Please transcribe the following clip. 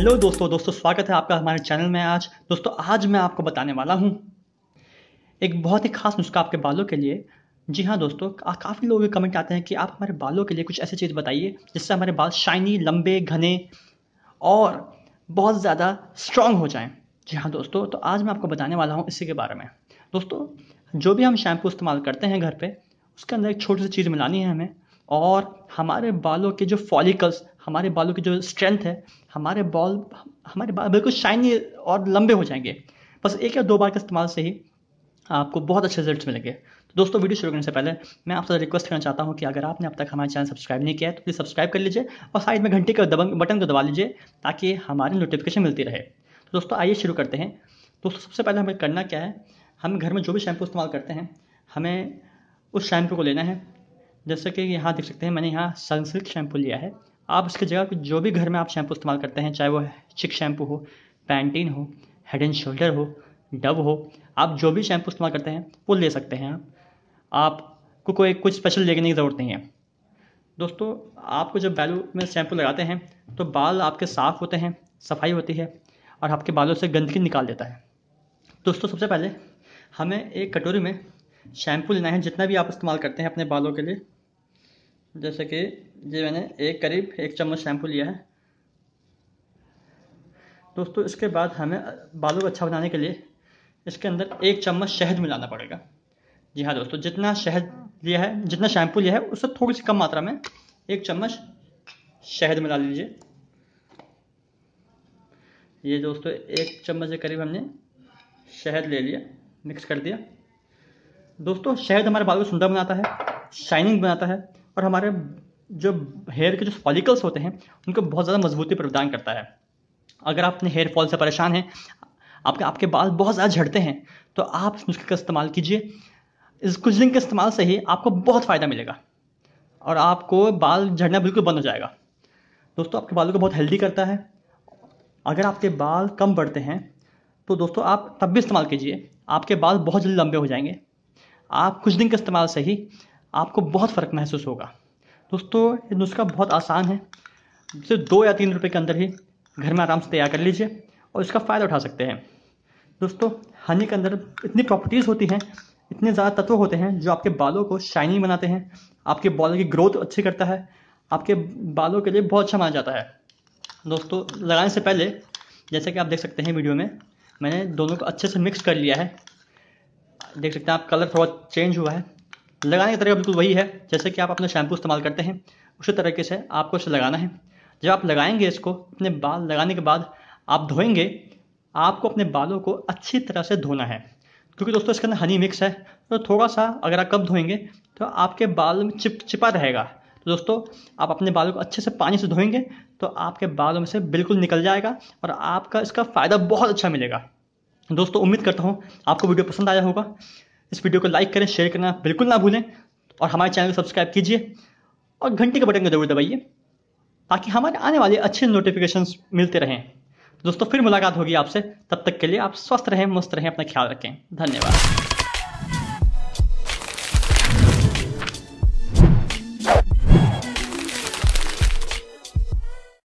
Hello दोस्तों स्वागत है आपका हमारे चैनल में। आज मैं आपको बताने वाला हूँ एक बहुत ही खास नुस्खा आपके बालों के लिए। जी हाँ दोस्तों, काफ़ी लोगों के कमेंट आते हैं कि आप हमारे बालों के लिए कुछ ऐसी चीज़ बताइए जिससे हमारे बाल शाइनी, लंबे, घने और बहुत ज़्यादा स्ट्रॉन्ग हो जाएं। जी हाँ दोस्तों, तो आज मैं आपको बताने वाला हूँ इसी के बारे में। दोस्तों, जो भी हम शैम्पू इस्तेमाल करते हैं घर पे, उसके अंदर एक छोटी सी चीज़ मिलानी है हमें, और हमारे बालों के जो फॉलिकल्स, हमारे बालों की जो स्ट्रेंथ है, हमारे बाल बिल्कुल शाइनी और लंबे हो जाएंगे। बस 1 या 2 बार के इस्तेमाल से ही आपको बहुत अच्छे रिजल्ट्स मिलेंगे। तो दोस्तों, वीडियो शुरू करने से पहले मैं आपसे रिक्वेस्ट करना चाहता हूं कि अगर आपने अब तक हमारे चैनल सब्सक्राइब नहीं किया है तो प्लीज़ सब्सक्राइब कर लीजिए और साइड में घंटी का बटन को दबा लीजिए ताकि हमारी नोटिफिकेशन मिलती रहे। तो दोस्तों, आइए शुरू करते हैं। दोस्तों, सबसे पहले हमें करना क्या है, हम घर में जो भी शैम्पू इस्तेमाल करते हैं, हमें उस शैम्पू को लेना है। जैसे कि यहाँ देख सकते हैं, मैंने यहाँ सनसिल्क शैम्पू लिया है। आप इसकी जगह जो भी घर में आप शैम्पू इस्तेमाल करते हैं, चाहे वो चिक शैम्पू हो, पैंटीन हो, हेड एंड शोल्डर हो, डव हो, आप जो भी शैम्पू इस्तेमाल करते हैं वो ले सकते हैं। आपको कोई कुछ स्पेशल लेने की ज़रूरत नहीं है। दोस्तों, आपको जब बालों में शैम्पू लगाते हैं तो बाल आपके साफ़ होते हैं, सफाई होती है और आपके बालों से गंदगी निकाल देता है। दोस्तों, सबसे पहले हमें एक कटोरी में शैम्पू लेना है, जितना भी आप इस्तेमाल करते हैं अपने बालों के लिए। जैसे कि ये मैंने करीब 1 चम्मच शैम्पू लिया है। दोस्तों, इसके बाद हमें बालों को अच्छा बनाने के लिए इसके अंदर 1 चम्मच शहद मिलाना पड़ेगा। जी हाँ दोस्तों, जितना शहद लिया है, जितना शैम्पू लिया है, उससे थोड़ी सी कम मात्रा में 1 चम्मच शहद मिला लीजिए। ये दोस्तों 1 चम्मच के करीब हमने शहद ले लिया, मिक्स कर दिया। दोस्तों, शहद हमारे बालों को सुंदर बनाता है, शाइनिंग बनाता है और हमारे जो हेयर के जो फॉलिकल्स होते हैं उनको बहुत ज़्यादा मजबूती प्रदान करता है। अगर आप अपने हेयर फॉल से परेशान हैं, आपके बाल बहुत ज़्यादा झड़ते हैं, तो आप इस नुस्खे का इस्तेमाल कीजिए। इस कुछ दिन के इस्तेमाल से ही आपको बहुत फ़ायदा मिलेगा और आपको बाल झड़ना बिल्कुल बंद हो जाएगा। दोस्तों, आपके बालों को बहुत हेल्दी करता है। अगर आपके बाल कम बढ़ते हैं तो दोस्तों आप तब भी इस्तेमाल कीजिए, आपके बाल बहुत जल्दी लंबे हो जाएंगे। आप कुछ दिन के इस्तेमाल से ही आपको बहुत फ़र्क महसूस होगा। दोस्तों, ये नुस्खा बहुत आसान है, सिर्फ 2 या 3 रुपये के अंदर ही घर में आराम से तैयार कर लीजिए और इसका फ़ायदा उठा सकते हैं। दोस्तों, हनी के अंदर इतनी प्रॉपर्टीज़ होती हैं, इतने ज़्यादा तत्व होते हैं जो आपके बालों को शाइनी बनाते हैं, आपके बालों की ग्रोथ अच्छी करता है, आपके बालों के लिए बहुत अच्छा माना जाता है। दोस्तों, लगाने से पहले जैसे कि आप देख सकते हैं वीडियो में, मैंने दोनों को अच्छे से मिक्स कर लिया है। देख सकते हैं आप, कलर थोड़ा चेंज हुआ है। लगाने का तरीका बिल्कुल वही है जैसे कि आप अपना शैम्पू इस्तेमाल करते हैं, उसी तरीके से आपको इसे लगाना है। जब आप लगाएंगे इसको, अपने बाल लगाने के बाद आप धोएंगे, आपको अपने बालों को अच्छी तरह से धोना है, क्योंकि दोस्तों इसके अंदर हनी मिक्स है। तो थोड़ा सा अगर आप कम धोएंगे तो आपके बाल में चिपा रहेगा। तो दोस्तों, आप अपने बालों को अच्छे से पानी से धोएंगे तो आपके बालों में से बिल्कुल निकल जाएगा और आपका इसका फ़ायदा बहुत अच्छा मिलेगा। दोस्तों, उम्मीद करता हूँ आपको वीडियो पसंद आया होगा। इस वीडियो को लाइक करें, शेयर करना बिल्कुल ना भूलें और हमारे चैनल को सब्सक्राइब कीजिए और घंटी के बटन को जरूर दबाइए ताकि हमारे आने वाले अच्छे नोटिफिकेशंस मिलते रहें। दोस्तों, फिर मुलाकात होगी आपसे। तब तक के लिए आप स्वस्थ रहें, मस्त रहें, अपना ख्याल रखें। धन्यवाद।